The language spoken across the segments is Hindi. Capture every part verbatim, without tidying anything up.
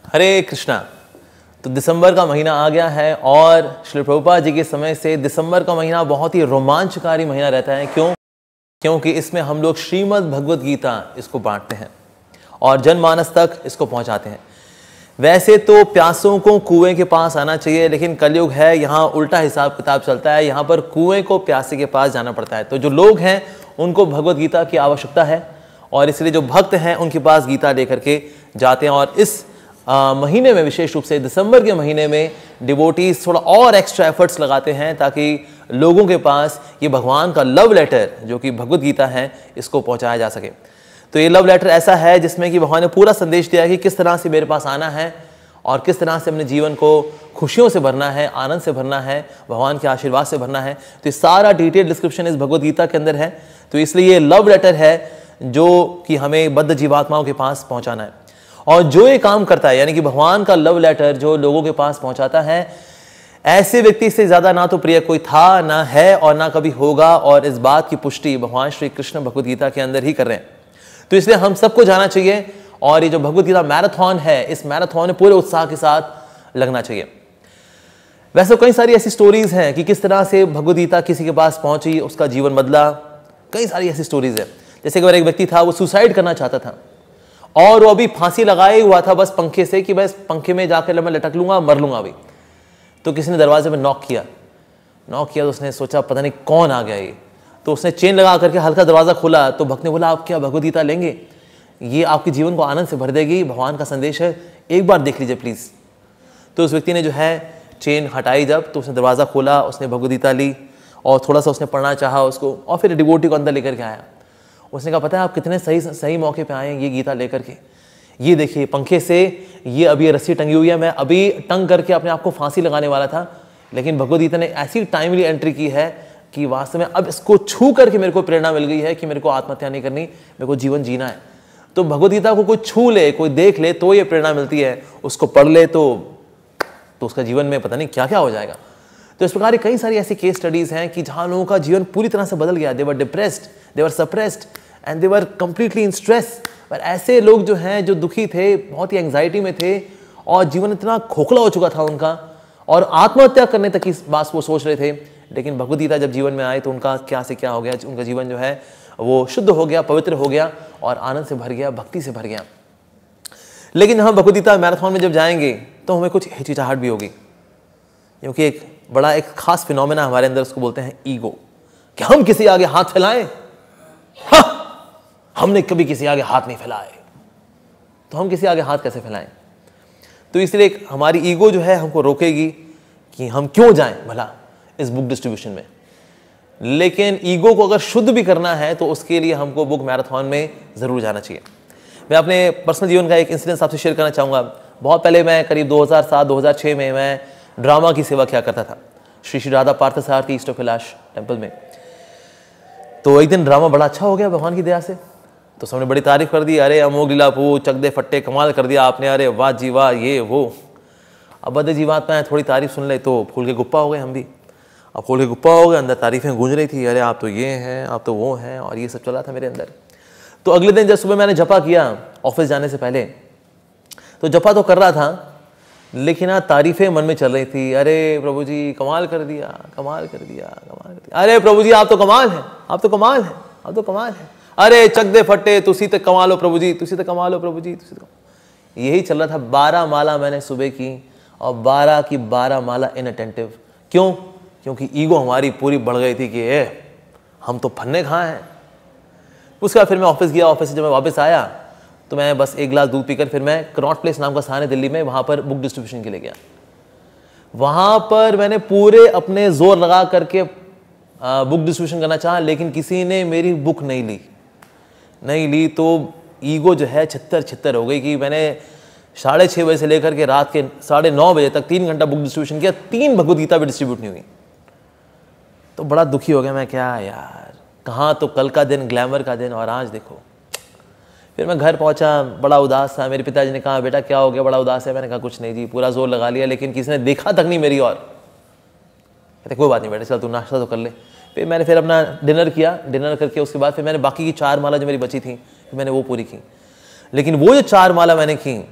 हरे कृष्णा। तो दिसंबर का महीना आ गया है और श्री प्रभुपाद जी के समय से दिसंबर का महीना बहुत ही रोमांचकारी महीना रहता है। क्यों? क्योंकि इसमें हम लोग श्रीमद् भगवद गीता इसको बांटते हैं और जनमानस तक इसको पहुंचाते हैं। वैसे तो प्यासों को कुएं के पास आना चाहिए, लेकिन कलयुग है, यहाँ उल्टा हिसाब किताब चलता है। यहाँ पर कुएं को प्यासे के पास जाना पड़ता है। तो जो लोग हैं उनको भगवद गीता की आवश्यकता है और इसलिए जो भक्त हैं उनके पास गीता लेकर के जाते हैं। और इस आ, महीने में, विशेष रूप से दिसंबर के महीने में, डिवोटीज थोड़ा और एक्स्ट्रा एफर्ट्स लगाते हैं ताकि लोगों के पास ये भगवान का लव लेटर जो कि भगवद गीता है इसको पहुंचाया जा सके। तो ये लव लेटर ऐसा है जिसमें कि भगवान ने पूरा संदेश दिया है कि किस तरह से मेरे पास आना है और किस तरह से अपने जीवन को खुशियों से भरना है, आनंद से भरना है, भगवान के आशीर्वाद से भरना है। तो ये सारा डिटेल डिस्क्रिप्शन इस भगवद गीता के अंदर है। तो इसलिए ये लव लेटर है जो कि हमें बद्ध जीवात्माओं के पास पहुंचाना है। और जो ये काम करता है, यानी कि भगवान का लव लेटर जो लोगों के पास पहुंचाता है, ऐसे व्यक्ति से ज्यादा ना तो प्रिय कोई था, ना है और ना कभी होगा। और इस बात की पुष्टि भगवान श्री कृष्ण भगवद गीता के अंदर ही कर रहे हैं। तो इसलिए हम सबको जाना चाहिए और ये जो भगवद गीता मैराथन है, इस मैराथन में पूरे उत्साह के साथ लगना चाहिए। वैसे कई सारी ऐसी स्टोरीज हैं कि किस तरह से भगवद गीता किसी के पास पहुंची, उसका जीवन बदला। कई सारी ऐसी स्टोरीज है। जैसे कि एक व्यक्ति था, वो सुसाइड करना चाहता था और वो अभी फांसी लगाए हुआ था बस पंखे से कि बस पंखे में जाकर मैं लटक लूंगा, मर लूंगा अभी। तो किसी ने दरवाजे में नॉक किया नॉक किया तो उसने सोचा पता नहीं कौन आ गया ये। तो उसने चेन लगा करके हल्का दरवाजा खोला तो भक्त ने बोला, आप क्या भगवद गीता लेंगे? ये आपके जीवन को आनंद से भर देगी, भगवान का संदेश है, एक बार देख लीजिए प्लीज। तो उस व्यक्ति ने जो है चेन हटाई जब, तो उसने दरवाजा खोला, उसने भगवद गीता ली और थोड़ा सा उसने पढ़ना चाहा उसको, और फिर डिवोटी को अंदर लेकर के आया। उसने कहा, पता है आप कितने सही सही मौके पे आए हैं ये गीता लेकर के। ये देखिए पंखे से ये अभी रस्सी टंगी हुई है, मैं अभी टंग करके अपने आप को फांसी लगाने वाला था, लेकिन भगवद गीता ने ऐसी टाइमली एंट्री की है कि वास्तव में अब इसको छू करके मेरे को प्रेरणा मिल गई है कि मेरे को आत्महत्या नहीं करनी, मेरे को जीवन जीना है। तो भगवद गीता को कोई छू ले, कोई देख ले तो ये प्रेरणा मिलती है, उसको पढ़ ले तो तो उसका जीवन में पता नहीं क्या क्या हो जाएगा। तो इस प्रकार कई सारी ऐसी केस स्टडीज हैं कि जहां लोगों का जीवन पूरी तरह से बदल गया। They were depressed, they were suppressed and they were completely in stress. पर ऐसे लोग जो हैं, जो दुखी थे, बहुत ही एंग्जाइटी में थे और जीवन इतना खोखला हो चुका था उनका और आत्महत्या करने तक की बात वो सोच रहे थे, लेकिन भगवद गीता जब जीवन में आए तो उनका क्या से क्या हो गया। उनका जीवन जो है वो शुद्ध हो गया, पवित्र हो गया और आनंद से भर गया, भक्ति से भर गया। लेकिन हम भगवद गीता मैराथन में जब जाएंगे तो हमें कुछ हिचकिचाहट भी होगी, क्योंकि एक बड़ा एक खास फिनोमेना हमारे अंदर, उसको बोलते हैं ईगो। कि हम किसी आगे हाथ फैलाएं, हाँ, हमने कभी किसी आगे हाथ नहीं फैलाए, तो हम किसी आगे हाथ कैसे फैलाएं। तो इसलिए हमारी ईगो जो है हमको रोकेगी कि हम क्यों जाएं भला इस बुक डिस्ट्रीब्यूशन में। लेकिन ईगो को अगर शुद्ध भी करना है तो उसके लिए हमको बुक मैराथन में जरूर जाना चाहिए। मैं अपने पर्सनल जीवन का एक इंसिडेंस आपसे शेयर करना चाहूँगा। बहुत पहले मैं करीब दो हज़ार सात दो हज़ार छह में मैं ड्रामा की सेवा किया करता था Shri Shri Radha Parthasarathi east of Kailash temple में। तो एक दिन ड्रामा बड़ा अच्छा हो गया भगवान की दया से। तो सबने बड़ी तारीफ कर दी, अरे अमोघ लीला पू चक दे फट्टे, कमाल कर दिया आपने, अरे वाह जी वाह, ये वो। अब बद्ध जीवात्मा थोड़ी तारीफ सुन ले तो फूल के गुप्पा हो गए हम भी। अब फूल के गुप्पा हो गए, अंदर तारीफें गूंज रही थी, अरे आप तो ये हैं, आप तो वो हैं, और ये सब चला था मेरे अंदर। तो अगले दिन जब सुबह मैंने जपा किया ऑफिस जाने से पहले, तो जपा तो कर रहा था लेकिन हाँ तारीफें मन में चल रही थी। अरे प्रभु जी कमाल कर दिया, कमाल कर दिया, कमाल कर दिया, अरे प्रभु जी आप तो कमाल हैं, आप तो कमाल हैं, आप तो कमाल हैं, अरे चक दे फट्टे तुसी तक कमाल हो प्रभु जी, तुसी तक कमाल हो प्रभु जी, तुसी तक। यही चल रहा था। बारह माला मैंने सुबह की और बारह की बारह माला इनअटेंटिव। क्यों? क्योंकि ईगो हमारी पूरी बढ़ गई थी कि ए हम तो फन्ने कहाँ हैं। उसके बाद फिर मैं ऑफिस गया। ऑफिस से जब मैं वापस आया तो मैं बस एक गिलास दूध पीकर फिर मैं कनॉट प्लेस नाम का स्थान है दिल्ली में, वहाँ पर बुक डिस्ट्रीब्यूशन के लिए गया। वहाँ पर मैंने पूरे अपने जोर लगा करके बुक डिस्ट्रीब्यूशन करना चाहा, लेकिन किसी ने मेरी बुक नहीं ली नहीं ली तो ईगो जो है छितर छितर हो गई कि मैंने साढ़े छः बजे से लेकर के रात के साढ़े नौ बजे तक तीन घंटा बुक डिस्ट्रीब्यूशन किया, तीन भगवद गीता भी डिस्ट्रीब्यूट नहीं हुई। तो बड़ा दुखी हो गया मैं, क्या यार, कहाँ तो कल का दिन, ग्लैमर का दिन, और आज देखो। फिर मैं घर पहुंचा, बड़ा उदास था। मेरे पिताजी ने कहा, बेटा क्या हो गया, बड़ा उदास है। मैंने कहा कुछ नहीं जी, पूरा जोर लगा लिया लेकिन किसी ने देखा तक नहीं मेरी ओर। कहते कोई बात नहीं बेटा, चल तू नाश्ता तो कर ले। फिर मैंने फिर अपना डिनर किया। डिनर करके उसके बाद फिर मैंने बाकी की चार माला जो मेरी बची थी फिर मैंने वो पूरी की। लेकिन वो जो चार माला मैंने की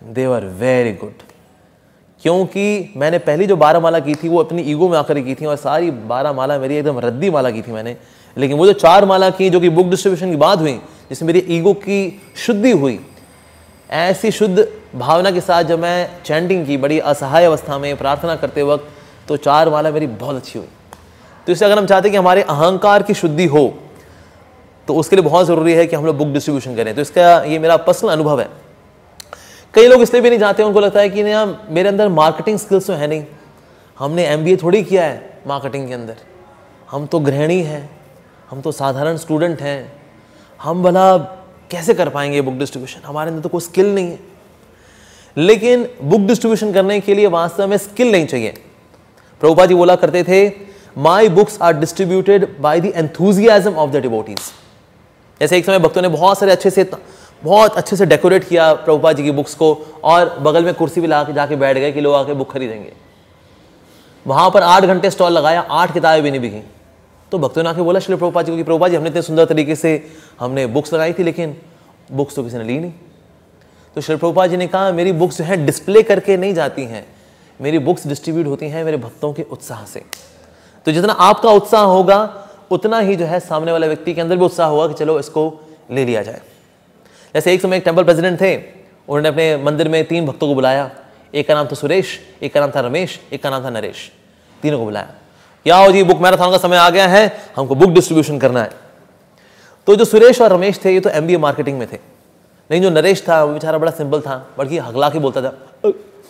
दे वर वेरी गुड, क्योंकि मैंने पहली जो बारह माला की थी वो अपनी ईगो में आकर की थी और सारी बारह माला मेरी एकदम रद्दी माला की थी मैंने। लेकिन वो जो चार माला की जो कि बुक डिस्ट्रीब्यूशन की बात हुई, जिसमें मेरी ईगो की शुद्धि हुई, ऐसी शुद्ध भावना के साथ जब मैं चैंटिंग की बड़ी असहाय अवस्था में प्रार्थना करते वक्त, तो चार माला मेरी बहुत अच्छी हुई। तो इससे अगर हम चाहते हैं कि हमारे अहंकार की शुद्धि हो तो उसके लिए बहुत ज़रूरी है कि हम लोग बुक डिस्ट्रीब्यूशन करें। तो इसका ये मेरा पर्सनल अनुभव है। कई लोग इसलिए भी नहीं चाहते, उनको लगता है कि ना मेरे अंदर मार्केटिंग स्किल्स तो है नहीं, हमने एमबीए थोड़ी किया है मार्केटिंग के अंदर, हम तो गृहिणी हैं, हम तो साधारण स्टूडेंट हैं, हम भला कैसे कर पाएंगे बुक डिस्ट्रीब्यूशन, हमारे अंदर तो कोई स्किल नहीं है। लेकिन बुक डिस्ट्रीब्यूशन करने के लिए वास्तव में स्किल नहीं चाहिए। प्रभुपाद जी बोला करते थे, my books are distributed by the enthusiasm of the devotees. जैसे एक समय भक्तों ने बहुत सारे अच्छे से बहुत अच्छे से डेकोरेट किया प्रभुपाद जी की बुक्स को, और बगल में कुर्सी भी ला के जाके बैठ गए कि लोग आके बुक खरीदेंगे। वहां पर आठ घंटे स्टॉल लगाया, आठ किताबें भी नहीं बिकी। तो भक्तों ने आके बोला श्री प्रभुपाद जी को कि प्रभुपाद जी, हमने इतने सुंदर तरीके से हमने बुक्स लगाई थी, लेकिन बुक्स तो किसी ने ली नहीं। तो श्री प्रभुपाद जी ने कहा, मेरी बुक्स जो है डिस्प्ले करके नहीं जाती हैं, मेरी बुक्स डिस्ट्रीब्यूट होती हैं मेरे भक्तों के उत्साह से। तो जितना आपका उत्साह होगा उतना ही जो है सामने वाले व्यक्ति के अंदर भी उत्साह होगा कि चलो इसको ले लिया जाए। जैसे एक समय एक टेंपल प्रेसिडेंट थे, उन्होंने अपने मंदिर में तीन भक्तों को बुलाया। एक का नाम था सुरेश, एक का नाम था रमेश, एक का नाम था नरेश। तीनों को बुलाया, क्या हो जी, बुक मैराथन का समय आ गया है, हमको बुक डिस्ट्रीब्यूशन करना है। तो जो सुरेश और रमेश थे ये तो एमबीए मार्केटिंग में थे, लेकिन जो नरेश था वो बेचारा बड़ा सिंपल था, बल्कि हगला के बोलता था,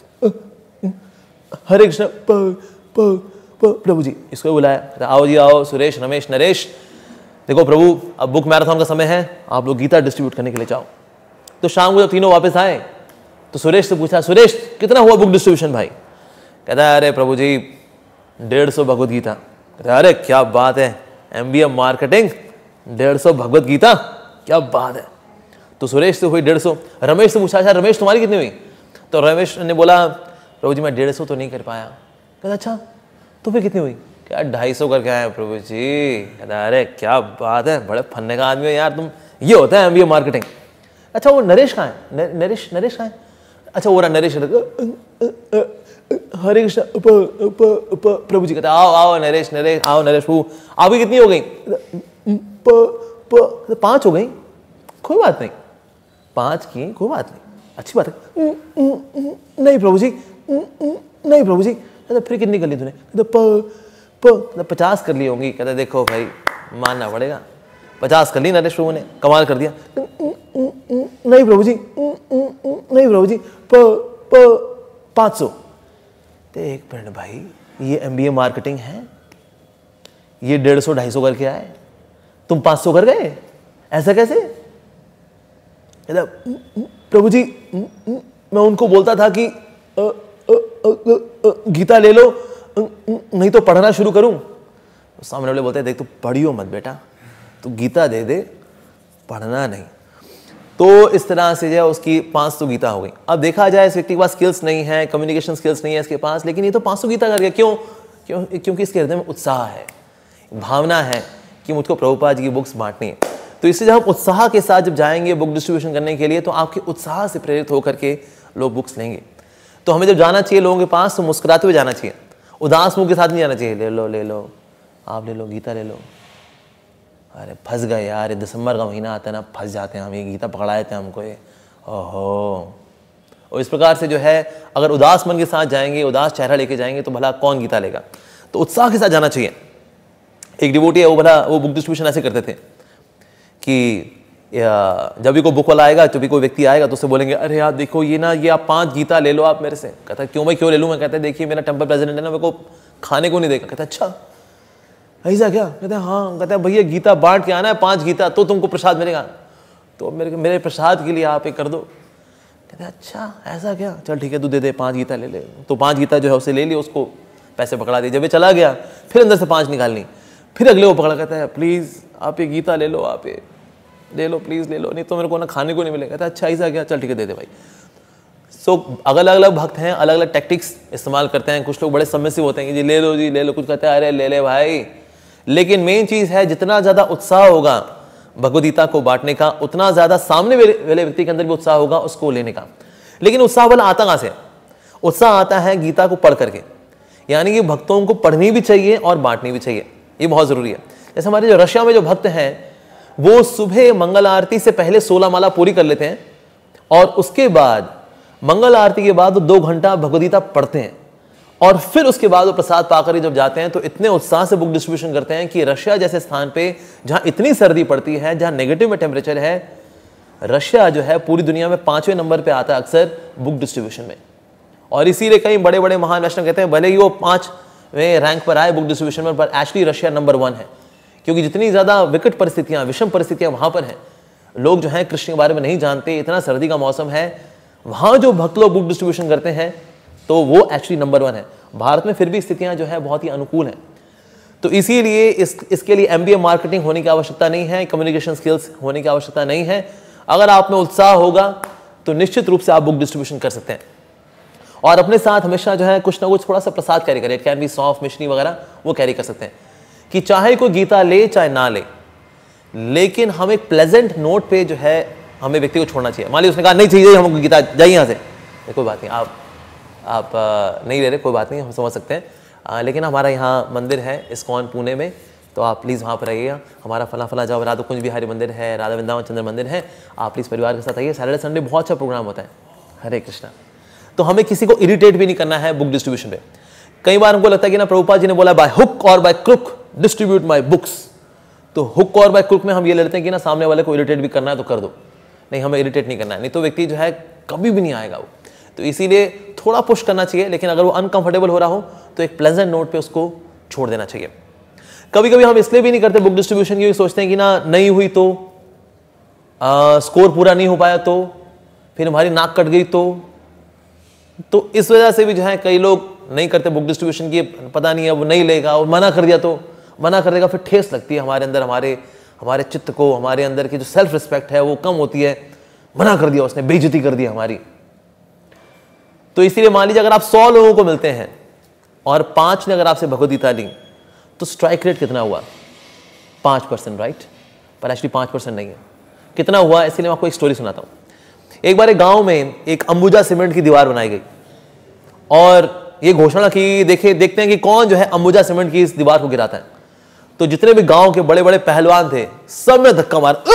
हरे कृष्ण प्रभु जी। इसको बुलाया, आओ जी आओ, सुरेश रमेश नरेश, देखो प्रभु अब बुक मैराथन का समय है, आप लोग गीता डिस्ट्रीब्यूट करने के लिए जाओ। तो शाम को जब तीनों वापस आए तो सुरेश से पूछा, सुरेश कितना हुआ बुक डिस्ट्रीब्यूशन भाई? कहता है, अरे प्रभु जी डेढ़ सौ भगवत गीता। कहता है, अरे क्या बात है, एमबीए मार्केटिंग डेढ़ सौ भगवत गीता, क्या बात है। तो सुरेश से हुई डेढ़ सौ। रमेश से पूछा, अच्छा रमेश तुम्हारी कितनी हुई? तो रमेश ने बोला, प्रभु जी मैं डेढ़ सौ तो नहीं कर पाया। कहता अच्छा तो फिर कितनी हुई? क्या ढाई सौ करके आए प्रभु जी। कहता अरे क्या बात है, बड़े फन्ने का आदमी है यार तुम, ये होता है एमबीए मार्केटिंग। अच्छा वो नरेश कहाँ है? नरेश नरेश कहाँ है? अच्छा वो रहा नरेश, हरे कृष्ण प्रभु जी। कहता आओ आओ नरेश नरेश आओ नरेश प्रभु, आपकी कितनी हो गई? पांच हो गई, कोई बात नहीं, पांच की कोई बात नहीं, अच्छी बात है। नहीं प्रभु जी, नहीं प्रभु जी। कहता फिर कितनी कर ली तूने? कहता प प पचास कर ली होंगी। कहता देखो भाई मानना पड़ेगा, पचास कर ली नरेश प्रभु ने, कमाल कर दिया। नहीं प्रभु जी, नहीं प्रभु जी, प प पाँच सौ। एक मिनट भाई, ये एमबीए मार्केटिंग है, ये डेढ़ सौ ढाई सौ करके आए, तुम पाँच सौ कर गए, ऐसा कैसे? कहता प्रभु जी मैं उनको बोलता था कि अ, अ, अ, अ, गीता ले लो, नहीं तो पढ़ना शुरू करूं। तो सामने वाले बोलते हैं, देख तू पढ़ियो मत बेटा, तू गीता दे दे, पढ़ना नहीं। तो इस तरह से जो है उसकी पाँच सौ गीता हो गई। अब देखा जाए इस व्यक्ति के पास स्किल्स नहीं है, कम्युनिकेशन स्किल्स नहीं है इसके पास, लेकिन ये तो पाँच सौ गीता कर गया। क्यों? क्यों? क्योंकि इसके हृदय में उत्साह है, भावना है कि मुझको प्रभुपाद जी की बुक्स बांटनी है। तो इससे जब हम उत्साह के साथ जब जाएंगे बुक डिस्ट्रीब्यूशन करने के लिए, तो आपके उत्साह से प्रेरित होकर के लोग बुक्स लेंगे। तो हमें जब जाना चाहिए लोगों के पास तो मुस्कुराते हुए जाना चाहिए, उदास मुंह के साथ नहीं जाना चाहिए। ले लो ले लो, आप ले लो, गीता ले लो। अरे फंस गए यार, ये दिसंबर का महीना आता है ना, फंस जाते हैं हम, ये गीता पकड़ा देते हैं हमको ये, ओहो। और इस प्रकार से जो है अगर उदास मन के साथ जाएंगे, उदास चेहरा लेके जाएंगे, तो भला कौन गीता लेगा? तो उत्साह के साथ जाना चाहिए। एक डिवोटी है, वो भला वो बुक डिस्ट्रीब्यूशन ऐसे करते थे कि जब भी कोई बुक वाला आएगा, जब भी कोई व्यक्ति आएगा तो उससे बोलेंगे, अरे यार देखो ये ना, ये आप पांच गीता ले लो आप मेरे से। कहता है क्यों भाई, क्यों ले लूँ मैं? कहता है देखिए मेरा टेंपल प्रेसिडेंट है ना, मेरे को खाने को नहीं देगा। कहता है अच्छा ऐसा क्या? कहता है हाँ। कहता है भैया गीता बांट के आना है, पांच गीता, तो तुमको प्रसाद मिलेगा, तो मेरे मेरे प्रसाद के लिए आप एक कर दो। कहता है अच्छा ऐसा क्या, चल ठीक है तू दे दे, पाँच गीता ले ले। तो पाँच गीता जो है उसे ले लिया, उसको पैसे पकड़ा दिए। जब ये चला गया फिर अंदर से पाँच निकालनी, फिर अगले वो पकड़ा, कहता है प्लीज़ आप ये गीता ले लो, आप ये ले लो प्लीज़ ले लो, नहीं तो मेरे को ना खाने को नहीं मिलेगा। कहता है अच्छा ऐसा क्या, चल ठीक है दे दे भाई। सो so, अलग अलग भक्त हैं, अलग अलग टैक्टिक्स इस्तेमाल करते हैं। कुछ लोग बड़े सबमिसिव होते हैं कि जी ले लो जी ले लो, कुछ कहते हैं अरे ले ले भाई। लेकिन मेन चीज़ है जितना ज़्यादा उत्साह होगा भगवद गीता को बांटने का, उतना ज़्यादा सामने वाले व्यक्ति के अंदर भी उत्साह होगा उसको लेने का। लेकिन उत्साह वाला आता कहां से? उत्साह आता है गीता को पढ़ करके, यानी कि भक्तों को पढ़नी भी चाहिए और बांटनी भी चाहिए, ये बहुत जरूरी है। जैसे हमारे जो रशिया में जो भक्त हैं वो सुबह मंगल आरती से पहले सोलह माला पूरी कर लेते हैं और उसके बाद मंगल आरती के बाद वो दो घंटा भगवदगीता पढ़ते हैं और फिर उसके बाद वो प्रसाद पाकर जब जाते हैं तो इतने उत्साह से बुक डिस्ट्रीब्यूशन करते हैं कि रशिया जैसे स्थान पे जहां इतनी सर्दी पड़ती है, जहां नेगेटिव में टेम्परेचर है, रशिया जो है पूरी दुनिया में पांचवें नंबर पे आता है अक्सर बुक डिस्ट्रीब्यूशन में। और इसीलिए कई बड़े बड़े महान वैष्णव कहते हैं भले ही वो पांचवें रैंक पर आए बुक डिस्ट्रीब्यूशन में, पर एक्चुअली रशिया नंबर वन है, क्योंकि जितनी ज्यादा विकट परिस्थितियां, विषम परिस्थितियां वहां पर हैं, लोग जो हैं कृष्ण के बारे में नहीं जानते, इतना सर्दी का मौसम है, वहां जो भक्त लोग बुक डिस्ट्रीब्यूशन करते हैं तो वो एक्चुअली नंबर वन है। भारत में फिर भी स्थितियां जो है बहुत ही अनुकूल हैं। तो इसीलिए इस इसके लिए एमबीए मार्केटिंग होने की आवश्यकता नहीं है, कम्युनिकेशन स्किल्स होने की आवश्यकता नहीं है। अगर आप में उत्साह होगा तो निश्चित रूप से आप बुक डिस्ट्रीब्यूशन कर सकते हैं और अपने साथ हमेशा जो है कुछ ना कुछ थोड़ा सा प्रसाद कैरी करें, कैन बी सौंफ, मिश्री वगैरह, वो कैरी कर सकते हैं कि चाहे कोई गीता ले चाहे ना ले, लेकिन हम एक प्लेजेंट नोट पे जो है हमें व्यक्ति को छोड़ना चाहिए। मान लीजिए उसने कहा नहीं चाहिए हमको गीता, जाइए यहाँ से, कोई बात नहीं, आप आप आ, नहीं ले रहे, कोई बात नहीं, हम समझ सकते हैं। आ, लेकिन हमारा यहाँ मंदिर है इस्कॉन पुणे में, तो आप प्लीज़ वहाँ पर आइएगा। हमारा फला फला जाओ राधा कुंज बिहारी मंदिर है, राधा वृंदावन चंद्र मंदिर है, आप प्लीज़ परिवार के साथ आइए। सैटरडे संडे बहुत अच्छा प्रोग्राम होता है। हरे कृष्णा। तो हमें किसी को इरिटेट भी नहीं करना है बुक डिस्ट्रीब्यूशन पे। कई बार हमको लगता है कि ना प्रभुपाद जी ने बोला by hook or by crook distribute my books, तो हुक और बाय क्रुक में हम ये लेते हैं कि ना सामने वाले को इरिटेट भी करना है तो कर दो, नहीं हमें इरिटेट नहीं करना है, नहीं तो व्यक्ति जो है कभी भी नहीं आएगा वो। तो इसीलिए थोड़ा पुश करना चाहिए, लेकिन अगर वो अनकंफर्टेबल हो रहा हो तो एक प्लेजेंट नोट पे उसको छोड़ देना चाहिए। कभी कभी हम इसलिए भी नहीं करते बुक डिस्ट्रीब्यूशन की, सोचते हैं कि ना नहीं हुई तो आ, स्कोर पूरा नहीं हो पाया तो फिर हमारी नाक कट गई तो तो इस वजह से भी जो है कई लोग नहीं करते बुक डिस्ट्रीब्यूशन की। पता नहीं है वो नहीं लेगा और मना कर दिया तो मना कर देगा, फिर ठेस लगती है हमारे अंदर, हमारे हमारे चित्त को, हमारे अंदर की जो सेल्फ रिस्पेक्ट है वो कम होती है। मना कर दिया उसने, बेइज्जती कर दी हमारी। तो इसीलिए मान लीजिए अगर आप सौ लोगों को मिलते हैं और पांच ने अगर आपसे भगवदगीता ली तो स्ट्राइक रेट कितना हुआ? पांच परसेंट, राइट? पर एक्चुअली पांच परसेंट नहीं है। कितना हुआ? इसलिए मैं आपको एक स्टोरी सुनाता हूं। एक बार एक गांव में एक अंबुजा सीमेंट की दीवार बनाई गई और ये घोषणा की, देखे देखते हैं कि कौन जो है अंबुजा सीमेंट की इस दीवार को गिराता है। तो जितने भी गांव के बड़े बड़े पहलवान थे सब में धक्का मार,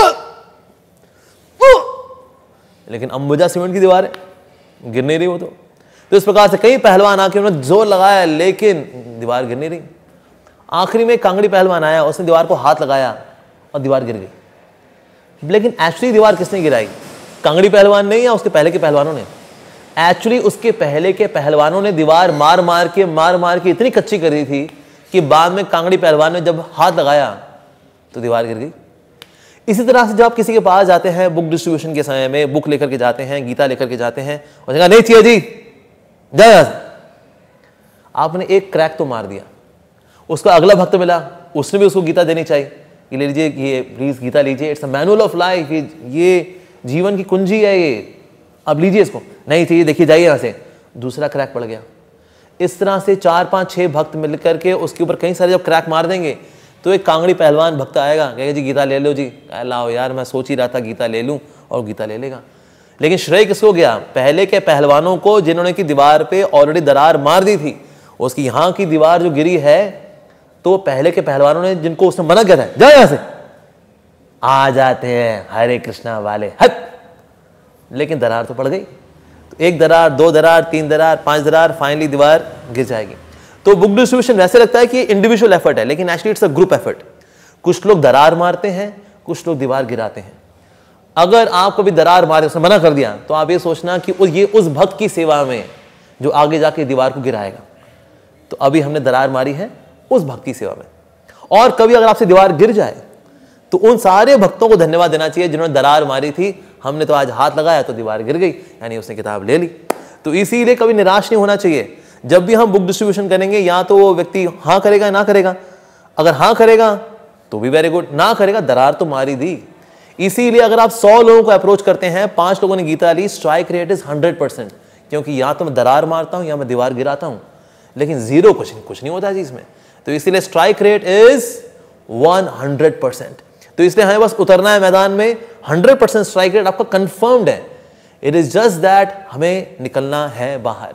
लेकिन अंबुजा सीमेंट की दीवार है, गिर नहीं रही वो तो। तो इस प्रकार से कई पहलवान आके उन्होंने जोर लगाया लेकिन दीवार गिर नहीं रही। आखिरी में कांगड़ी पहलवान आया, उसने दीवार को हाथ लगाया और दीवार गिर गई। लेकिन एक्चुअली दीवार किसने गिराई? कांगड़ी पहलवान नहीं या उसके पहले के पहलवानों ने? एक्चुअली उसके पहले के पहलवानों ने दीवार मार मार के मार मार के इतनी कच्ची कर दी थी कि बाद में कांगड़ी पहलवान ने जब हाथ लगाया तो दीवार गिर गई। इसी तरह से जब आप किसी के पास जाते हैं बुक डिस्ट्रीब्यूशन के समय में, बुक लेकर के जाते हैं, गीता लेकर के जाते हैं, और कहा नहीं चाहिए जी, जाए, आपने एक क्रैक तो मार दिया। उसका अगला भक्त मिला, उसने भी उसको गीता देनी चाहिए कि ले लीजिए, ये प्लीज गीता लीजिए, it's a manual of life, ये जीवन की कुंजी है, ये अब लीजिए इसको। नहीं चाहिए, देखिए जाइए यहां से। दूसरा क्रैक पड़ गया। इस तरह से चार पांच छह भक्त मिलकर के उसके ऊपर कई सारे जब क्रैक मार देंगे तो एक कांगड़ी पहलवान भक्त आएगा, कहेगा जी गीता ले लो जी। लाओ यार, मैं सोच ही रहा था गीता ले लूं, और गीता ले लेगा। लेकिन श्रेय किसको गया? पहले के पहलवानों को, जिन्होंने की दीवार पे ऑलरेडी दरार मार दी थी। उसकी यहाँ की दीवार जो गिरी है तो पहले के पहलवानों ने, जिनको उसने मना किया था जाओ यहां से, आ जाते हैं हरे कृष्णा वाले, हट। लेकिन दरार तो पड़ गई। तो एक दरार, दो दरार, तीन दरार, पांच दरार, फाइनली दीवार गिर जाएगी। तो बुक डिस्ट्रीब्यूशन वैसे लगता है कि इंडिविजुअल एफर्ट है, लेकिन actually it's a group effort. कुछ लोग दरार मारते हैं, कुछ लोग दीवार गिराते हैं। अगर आप कभी दरार मारे, उसने मना कर दिया, तो आप ये सोचना कि ये उस भक्त की सेवा में जो आगे जाके दीवार को गिराएगा। तो अभी हमने दरार मारी है उस भक्त की सेवा में। और कभी अगर आपसे दीवार गिर जाए तो उन सारे भक्तों को धन्यवाद देना चाहिए जिन्होंने दरार मारी थी। हमने तो आज हाथ लगाया तो दीवार गिर गई, यानी उसने किताब ले ली। तो इसीलिए कभी निराश नहीं होना चाहिए। जब भी हम बुक डिस्ट्रीब्यूशन करेंगे, या तो वो व्यक्ति हाँ करेगा ना करेगा। अगर हाँ करेगा तो भी वेरी गुड, ना करेगा दरार तो मारी दी। इसीलिए अगर आप सौ लोगों को अप्रोच करते हैं, पांच लोगों ने गीता ली, strike rate is hundred percent, क्योंकि या तो मैं दरार मारता हूं या मैं दीवार गिराता हूं, लेकिन जीरो कुछ नहीं कुछ नहीं होता जी इसमें। तो इसीलिए strike rate is one hundred percent. तो इसलिए हमें बस उतरना है मैदान में। हंड्रेड परसेंट स्ट्राइक रेट आपका कंफर्म्ड है। इट इज जस्ट दैट हमें निकलना है बाहर।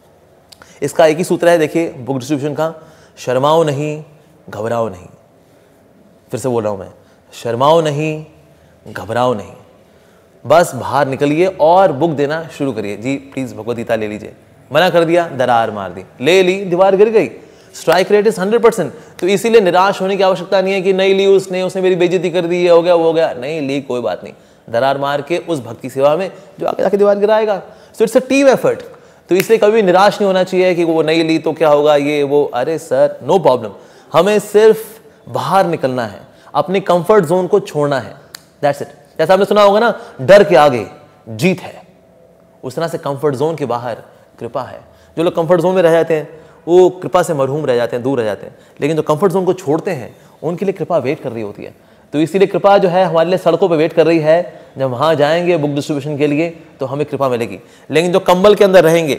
इसका एक ही सूत्र है, देखिए बुक डिस्ट्रीब्यूशन का, शर्माओ नहीं, घबराओ नहीं। फिर से बोल रहा हूं मैं, शर्माओ नहीं, घबराओ नहीं, बस बाहर निकलिए और बुक देना शुरू करिए। जी प्लीज भगवद गीता ले लीजिए। मना कर दिया, दरार मार दी, ले ली, दीवार गिर गई, strike rate is hundred percent. तो इसीलिए निराश होने की आवश्यकता नहीं है कि नहीं ली उसने, उसने मेरी बेइज्जती कर दी, हो गया वो हो गया। नहीं ली, कोई बात नहीं, दरार मार के उस भक्ति सेवा में जो आगे जाके दीवार गिराएगा। So it's a team effort. तो इसलिए कभी निराश नहीं होना चाहिए कि वो नहीं ली तो क्या होगा, ये वो। अरे सर, नो प्रॉब्लम, हमें सिर्फ बाहर निकलना है, अपने कंफर्ट जोन को छोड़ना है, दैट्स इट। जैसा आपने सुना होगा ना, डर के आगे जीत है, उस तरह से कंफर्ट जोन के बाहर कृपा है। जो लोग कंफर्ट जोन में रह जाते हैं वो कृपा से मरहूम रह जाते हैं, दूर रह जाते हैं, लेकिन जो कंफर्ट जोन को छोड़ते हैं उनके लिए कृपा वेट कर रही होती है। तो इसीलिए कृपा जो है हमारे लिए सड़कों पे वेट कर रही है। जब वहाँ जाएंगे बुक डिस्ट्रीब्यूशन के लिए तो हमें कृपा मिलेगी। लेकिन जो कंबल के अंदर रहेंगे,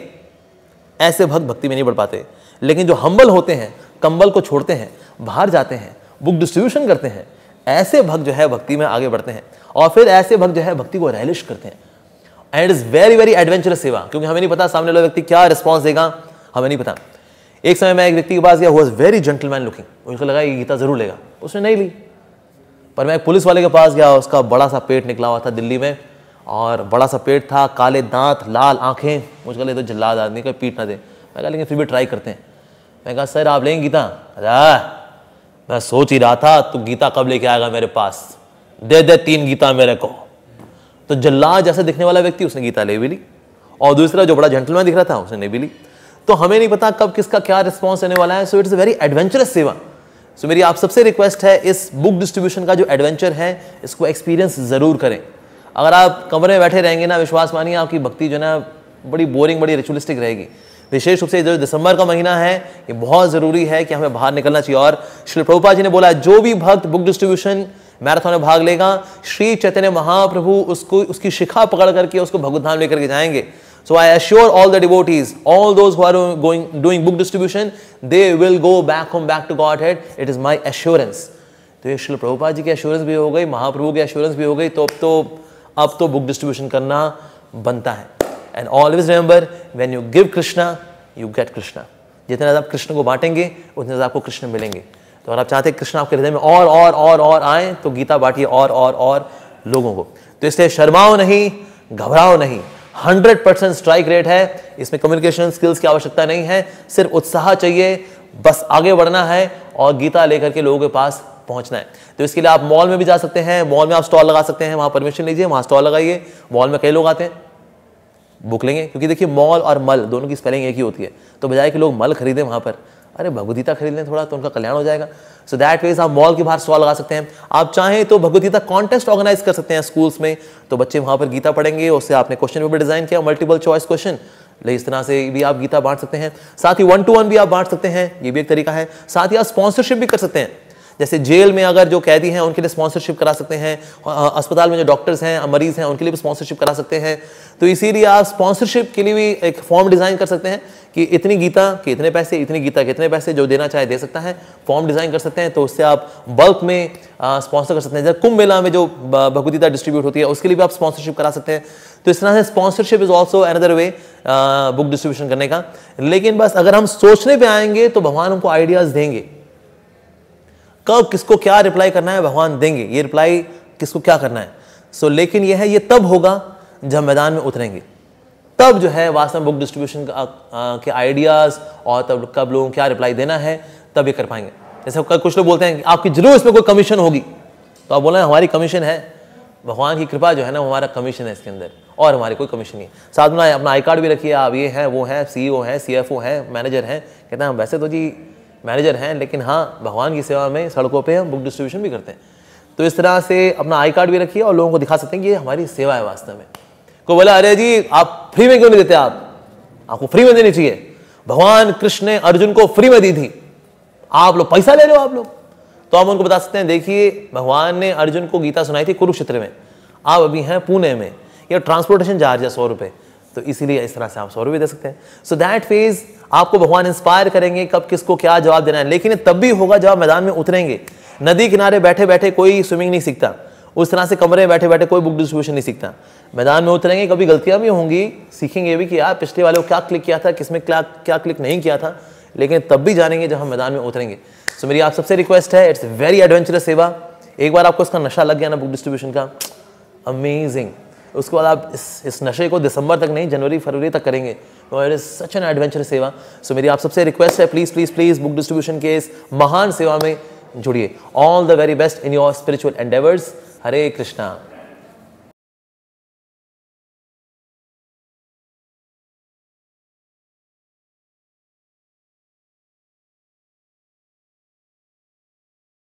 ऐसे भक्त भक्ति में नहीं बढ़ पाते। लेकिन जो हम्बल होते हैं, कंबल को छोड़ते हैं, बाहर जाते हैं, बुक डिस्ट्रीब्यूशन करते हैं, ऐसे भक्त जो है भक्ति में आगे बढ़ते हैं। और फिर ऐसे भक्त जो है भक्ति को रैलिश करते हैं। And it is very very adventurous seva, क्योंकि हमें नहीं पता सामने वाला व्यक्ति क्या रिस्पॉन्स देगा, हमें नहीं पता। एक समय मैं एक व्यक्ति के पास गया, who was very gentleman looking, उनको लगा ये गीता जरूर लेगा, उसने नहीं ली। पर मैं एक पुलिस वाले के पास गया, उसका बड़ा सा पेट निकला हुआ था दिल्ली में, और बड़ा सा पेट था, काले दांत, लाल आंखें। मुझे लगा तो जल्लाद आदमी का पीट ना दे। मैं कहा लेकिन फिर भी ट्राई करते हैं। मैं कहा सर आप लेंगे गीता? अरे मैं सोच ही रहा था तू गीता कब लेके आएगा मेरे पास, दे दे तीन गीता मेरे को। तो जल्लाद जैसे दिखने वाला व्यक्ति, उसने गीता ले भी ली, और दूसरा जो बड़ा जेंटलमैन दिख रहा था उसने नहीं भी ली। तो हमें नहीं पता कब किसका क्या रिस्पॉन्स आने वाला है। So it's a very adventurous seva. So मेरी आप सबसे रिक्वेस्ट है, इस बुक डिस्ट्रीब्यूशन का जो एडवेंचर है इसको एक्सपीरियंस जरूर करें। अगर आप कमरे में बैठे रहेंगे ना, विश्वास मानिए आपकी भक्ति जो ना बड़ी बोरिंग, बड़ी रिचुअलिस्टिक रहेगी। विशेष रूप से जो दिसंबर का महीना है ये बहुत जरूरी है कि हमें बाहर निकलना चाहिए। और श्री प्रभुपाद जी ने बोला जो भी भक्त बुक डिस्ट्रीब्यूशन मैराथन में भाग लेगा, श्री चैतन्य महाप्रभु उसको उसकी शिखा पकड़ करके उसको भगवत धाम लेकर के जाएंगे। So I assure all the devotees, all those who are going doing book distribution, they will go back home, back to Godhead. It is my assurance. तो ये श्री प्रभुपाद जी की एश्योरेंस भी हो गई, महाप्रभु की एश्योरेंस भी हो गई। तो अब तो अब तो बुक डिस्ट्रीब्यूशन करना बनता है। And always remember, when you give Krishna you get Krishna. जितने ज़्यादा आप कृष्ण को बांटेंगे उतने ज़्यादा आपको कृष्ण मिलेंगे। तो अगर आप चाहते हैं कृष्ण आपके हृदय में और और और और आए तो गीता बांटिए और और और लोगों को। तो इसलिए शर्माओ नहीं, घबराओ नहीं, हंड्रेड परसेंट स्ट्राइक रेट है। इसमें कम्युनिकेशन स्किल्स की आवश्यकता नहीं है, सिर्फ उत्साह चाहिए, बस आगे बढ़ना है और गीता लेकर के लोगों के पास पहुंचना है। तो इसके लिए आप मॉल में भी जा सकते हैं, मॉल में आप स्टॉल लगा सकते हैं, वहां परमिशन लीजिए, वहां स्टॉल लगाइए। मॉल में कई लोग आते हैं, बुक लेंगे, क्योंकि देखिए मॉल और मल दोनों की स्पेलिंग एक ही होती है। तो बजाय कि लोग मल खरीदें वहां पर, अरे भगवद गीता खरीद लें थोड़ा, तो उनका कल्याण हो जाएगा। सो दैट वेज आप मॉल के बाहर स्टॉल लगा सकते हैं। आप चाहें तो भगवद गीता कॉन्टेस्ट ऑर्गेनाइज कर सकते हैं स्कूल्स में, तो बच्चे वहां पर गीता पढ़ेंगे, उससे आपने क्वेश्चन पेपर डिजाइन किया, मल्टीपल चॉइस क्वेश्चन, इस तरह से भी आप गीता बांट सकते हैं। साथ ही वन टू वन भी आप बांट सकते हैं, ये भी एक तरीका है। साथ ही आप स्पॉन्सरशिप भी कर सकते हैं, जैसे जेल में अगर जो कैदी हैं उनके लिए स्पॉन्सरशिप करा सकते हैं, अस्पताल में जो डॉक्टर्स हैं, मरीज हैं, उनके लिए भी स्पॉन्सरशिप करा सकते हैं। तो इसीलिए आप स्पॉन्सरशिप के लिए भी एक फॉर्म डिजाइन कर सकते हैं कि इतनी गीता के इतने पैसे, इतनी गीता के इतने पैसे, जो देना चाहे दे सकता है। फॉर्म डिजाइन कर सकते हैं, तो उससे आप बल्क में स्पॉन्सर कर सकते हैं। जैसे कुंभ मेला में जो भगवद गीता डिस्ट्रीब्यूट होती है उसके लिए भी आप स्पॉन्सरशिप करा सकते हैं। तो इस तरह से sponsorship is also another way book distribution करने का। लेकिन बस अगर हम सोचने पे आएंगे तो भगवान हमको आइडियाज देंगे, कब किसको क्या रिप्लाई करना है भगवान देंगे, ये रिप्लाई किसको क्या करना है। सो so, लेकिन ये है, ये तब होगा जब मैदान में उतरेंगे, तब जो है वास्तव में बुक डिस्ट्रीब्यूशन के आइडियाज और तब कब लोगों को क्या रिप्लाई देना है तब ये कर पाएंगे। जैसे कुछ लोग बोलते हैं कि आपकी जरूर इसमें कोई कमीशन होगी, तो आप बोल रहे हैं हमारी कमीशन है, भगवान की कृपा जो है ना हमारा कमीशन है इसके अंदर, और हमारी कोई कमीशन नहीं है। साथ में अपना आई कार्ड भी रखिए, आप ये हैं वो हैं, सीईओ हैं, सीएफओ हैं, मैनेजर हैं। कहते हैं वैसे तो जी मैनेजर हैं, लेकिन हाँ भगवान की सेवा में सड़कों पे हम बुक डिस्ट्रीब्यूशन भी करते हैं। तो इस तरह से अपना आई कार्ड भी रखिए और लोगों को दिखा सकते हैं कि ये हमारी सेवा है वास्तव में। कोई बोला अरे जी आप फ्री में क्यों नहीं देते, आप आपको फ्री में देनी चाहिए, भगवान कृष्ण ने अर्जुन को फ्री में दी थी, आप लोग पैसा ले रहे हो आप लोग। तो आप उनको बता सकते हैं देखिए भगवान ने अर्जुन को गीता सुनाई थी कुरुक्षेत्र में, आप अभी हैं पुणे में, या ट्रांसपोर्टेशन चार्ज है सौ रुपये, तो इसीलिए इस तरह से आप सौ रुपये दे सकते हैं। सो दैट फेज आपको भगवान इंस्पायर करेंगे कब किसको क्या जवाब देना है। लेकिन तब भी होगा जब आप मैदान में उतरेंगे। नदी किनारे बैठे बैठे कोई स्विमिंग नहीं सीखता, उस तरह से कमरे में बैठे बैठे कोई बुक डिस्ट्रीब्यूशन नहीं सीखता। मैदान में उतरेंगे, कभी गलतियां भी होंगी, सीखेंगे भी कि यार पिछले वाले को क्या क्लिक किया था, किसमें क्या क्या क्लिक नहीं किया था, लेकिन तब भी जानेंगे जब हम मैदान में उतरेंगे। सो मेरी आप सबसे रिक्वेस्ट है, इट्स वेरी एडवेंचरस सेवा। एक बार आपको इसका नशा लग गया ना बुक डिस्ट्रीब्यूशन का, अमेजिंग। उसके बाद आप इस इस नशे को दिसंबर तक नहीं, जनवरी फरवरी तक करेंगे। It is such an adventurous seva. So मेरी आप सबसे रिक्वेस्ट है, please please please book distribution के इस महान सेवा में जुड़िए। All the very best in your spiritual endeavours. Hare Krishna.